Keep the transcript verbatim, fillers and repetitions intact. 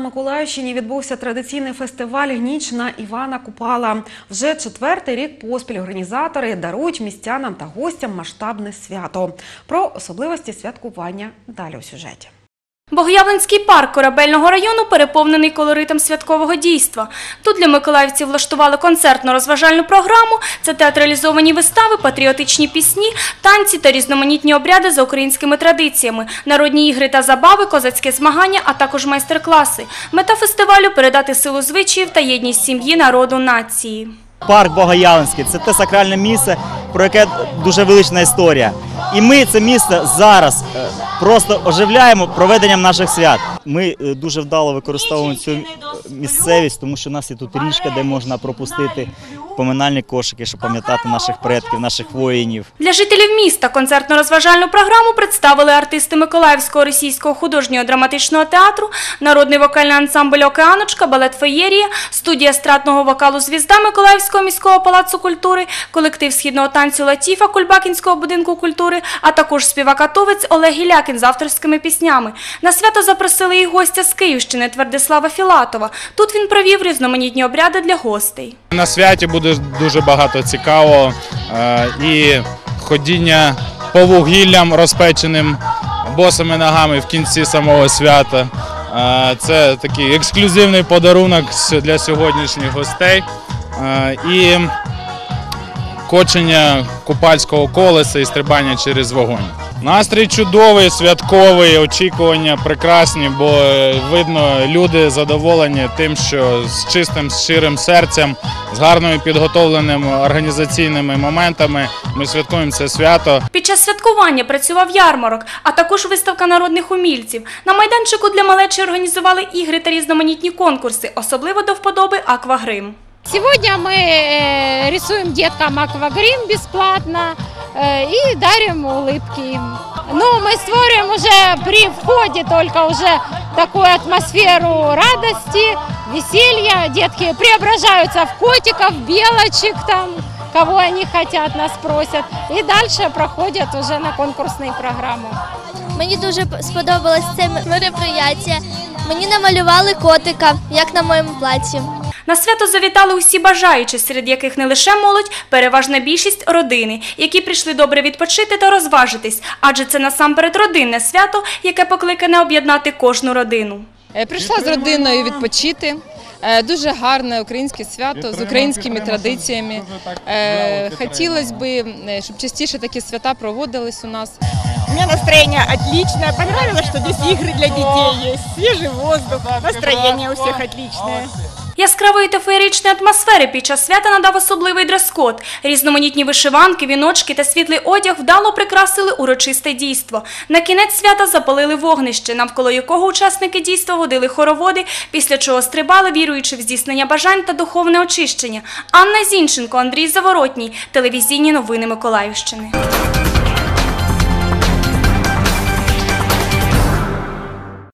Миколаївщині відбувся традиційний фестиваль «Ніч на Івана Купала». Вже четвертий рік поспіль організатори дарують містянам та гостям масштабне свято. Про особливості святкування далі у сюжеті. Богоявленський парк Корабельного району переповнений колоритом святкового дійства. Тут для миколаївців влаштували концертно-розважальну програму. Це театралізовані вистави, патріотичні пісні, танці та різноманітні обряди за українськими традиціями, народні ігри та забави, козацьке змагання, а також майстер-класи. Мета фестивалю – передати силу звичаїв та єдність сім'ї, народу, нації. Парк Богоявленський – це те сакральне місце, про яке дуже велична історія. І ми це місце зараз просто оживляємо проведенням наших свят. Ми дуже вдало використовуємо цю місцевість, тому що у нас є тут річка, де можна пропустити поминальні кошики, щоб пам'ятати наших предків, наших воїнів. Для жителів міста концертно-розважальну програму представили артисти Миколаївського російського художнього драматичного театру, народний вокальний ансамбль «Океаночка», балет «Феєрія», студія естрадного вокалу «Звізда» Миколаївського міського палацу культури, колектив східного танцю «Латіфа» Кульбакінського будинку культури, а також співак-атовець Олег Гілякін з авторськими піснями. На свято запросили і гостя з Київщини Твердислава Філатова. Тут він провів різноманітні обряди для гостей. На святі буде дуже багато цікавого і ходіння по вугіллям розпеченим босими ногами в кінці самого свята. Це такий ексклюзивний подарунок для сьогоднішніх гостей. І кочення купальського колеса і стрибання через вогонь. Настрій чудовий, святковий, очікування прекрасні, бо видно, люди задоволені тим, що з чистим, щирим серцем, з гарними підготовленими організаційними моментами ми святкуємо це свято. Під час святкування працював ярмарок, а також виставка народних умільців. На майданчику для малечі організували ігри та різноманітні конкурси, особливо до вподоби аквагрим. Сегодня мы рисуем деткам аквагрим бесплатно и дарим улыбки. Ну, мы створим уже при входе только уже такую атмосферу радости, веселья. Детки преображаются в котиков, белочек там, кого они хотят, нас просят. И дальше проходят уже на конкурсные программы. Мені дуже сподобалось це мероприятие. Мені намалювали котика, як на моєму платі. На свято завітали усі бажаючі, серед яких не лише молодь, переважна більшість – родини, які прийшли добре відпочити та розважитись, адже це насамперед родинне свято, яке покликане об'єднати кожну родину. Прийшла з родиною відпочити. Дуже гарне українське свято з українськими традиціями. Хотілося б, щоб частіше такі свята проводились у нас. У меня настроение отличное. Понравилось, что здесь игры для детей есть, свежий воздух, настроение у всех отличное. Яскравої та феєричної атмосфери під час свята надав особливий дрес-код. Різноманітні вишиванки, віночки та світлий одяг вдало прикрасили урочисте дійство. На кінець свята запалили вогнище, навколо якого учасники дійства водили хороводи, після чого стрибали, віруючи в здійснення бажань та духовне очищення. Анна Зінченко, Андрій Заворотній. Телевізійні новини Миколаївщини.